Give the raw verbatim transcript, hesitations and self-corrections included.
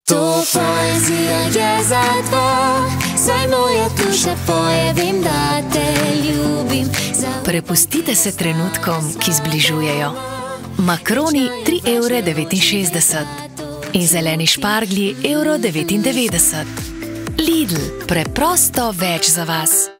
To poezija je za dva, saj moja duša poje, vem, da te ljubim. Prepustite se trenutkom, ki zbližujejo. Makroni tri evre devetinšestdeset in zeleni šparglji evro devetindevetdeset. Lidl, preprosto več za vas.